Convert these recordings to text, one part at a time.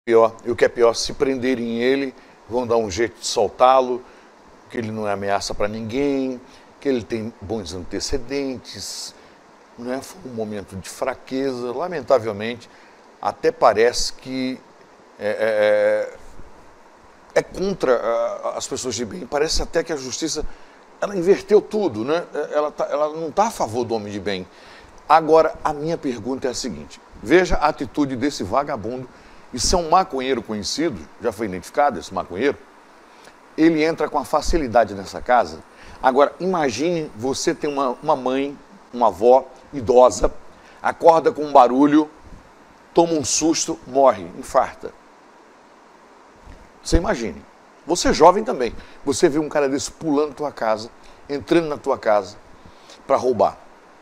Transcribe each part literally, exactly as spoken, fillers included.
Pior, e o que é pior, se prenderem ele, vão dar um jeito de soltá-lo, que ele não é ameaça para ninguém, que ele tem bons antecedentes, não é? Foi um momento de fraqueza, lamentavelmente, até parece que é, é, é contra as pessoas de bem, parece até que a justiça, ela inverteu tudo, né? Ela, tá, ela não está a favor do homem de bem. Agora, a minha pergunta é a seguinte, veja a atitude desse vagabundo. Isso é um maconheiro conhecido, já foi identificado esse maconheiro. Ele entra com a facilidade nessa casa. Agora, imagine você ter uma, uma mãe, uma avó idosa, acorda com um barulho, toma um susto, morre, infarta. Você imagine. Você é jovem também. Você vê um cara desse pulando na tua casa, entrando na tua casa para roubar.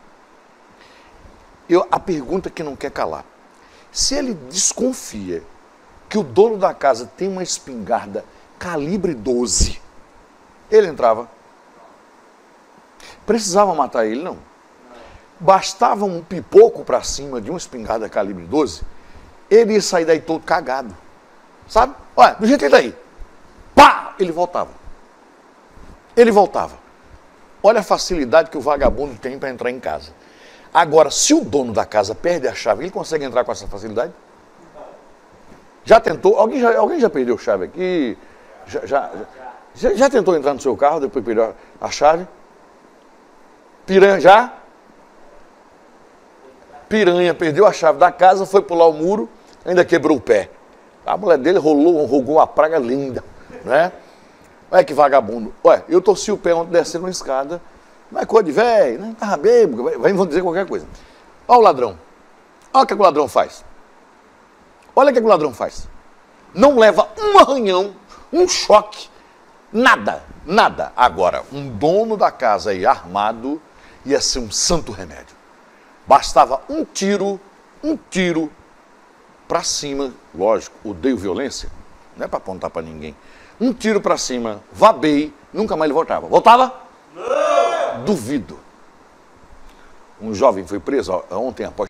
Eu, a pergunta que não quer calar. Se ele desconfia que o dono da casa tem uma espingarda calibre doze, ele entrava. Precisava matar ele, não. Bastava um pipoco para cima de uma espingarda calibre doze, ele ia sair daí todo cagado. Sabe? Olha, do jeito que ele está aí. Pá! Ele voltava. Ele voltava. Olha a facilidade que o vagabundo tem para entrar em casa. Agora, se o dono da casa perde a chave, ele consegue entrar com essa facilidade? Já tentou? Alguém já, alguém já perdeu a chave aqui? Já, já, já, já tentou entrar no seu carro, depois perdeu a, a chave? Piranha já? Piranha perdeu a chave da casa, foi pular o muro, ainda quebrou o pé. A mulher dele rolou, rogou uma praga linda, né? Olha que vagabundo. Olha, eu torci o pé ontem descendo uma escada. Não é coisa de velho, não estava bêbado, vai, vão dizer qualquer coisa. Olha o ladrão. Olha o que, é que o ladrão faz. Olha o que, é que o ladrão faz. Não leva um arranhão, um choque, nada, nada. Agora, um dono da casa aí armado ia ser um santo remédio. Bastava um tiro, um tiro para cima. Lógico, odeio violência, não é para apontar para ninguém. Um tiro para cima, vabei, nunca mais ele voltava. Voltava? Não! Duvido. Um jovem foi preso ontem após